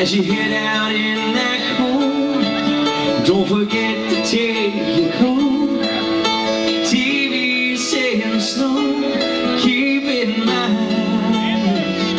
As you head out in that cold, don't forget to take your coat. TV saying slow, keep in mind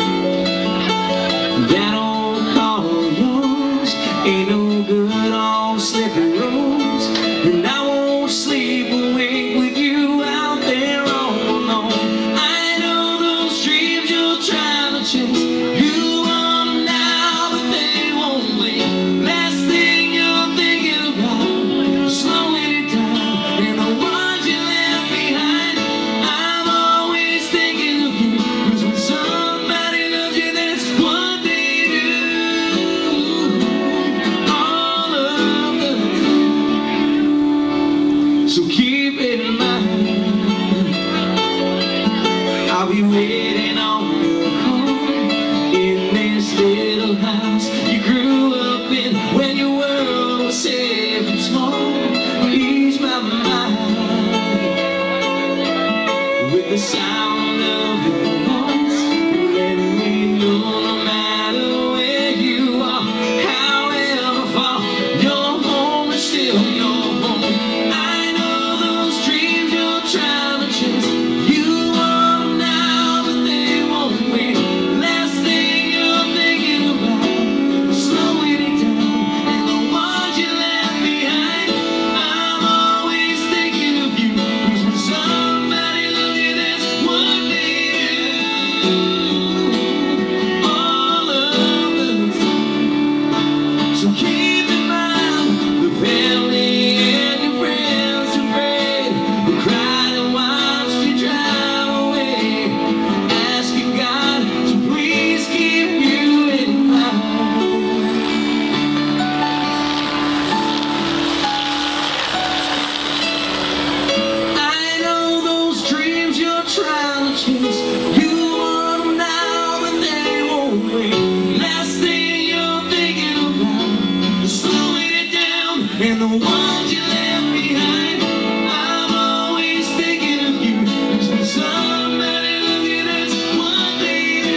that old car of yours ain't no good on slippery roads. And I won't sleep awake with you out there all alone. I know those dreams you're trying to chase, you want them now, but they won't wait. Last thing you're thinking about, slowing it down, and the ones you left behind. I'm always thinking of you, 'cause when somebody loves you, that's what they do. All of the time. So keep it in mind, I'll be waiting on your call in this little house you grew up in when your world was safe and small. Ease my mind with the sound of your voice, let me know no matter where you are, however far, your home is still your home. I know those dreams you're trying to chase, you want them now, but they won't wait. Last thing you're thinking about, slowing it down, and the ones you left behind. I'm always thinking of you, 'cause when somebody loves you, that's what they do. All of the time. So keep in mind the family and your friends who prayed, who cried and watched you drive away, asking God to please keep you in mind. I know those dreams you're trying to chase, you want them now, but they won't wait. Last thing you're thinking about is slowing it down, and the ones you left behind. I'm always thinking of you, 'cause when somebody loves you, that's what they do.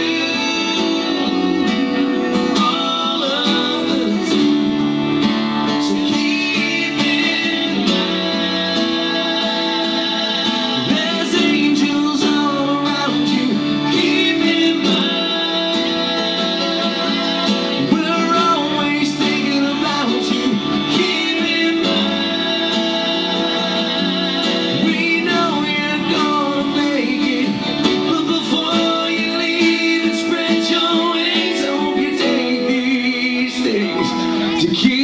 All of the time. So keep in mind, there's angels all around you. Keep in mind, we're always thinking about you. Keep in mind, we know you're gonna make it, but before you leave and spread your wings, I hope you take these things to keep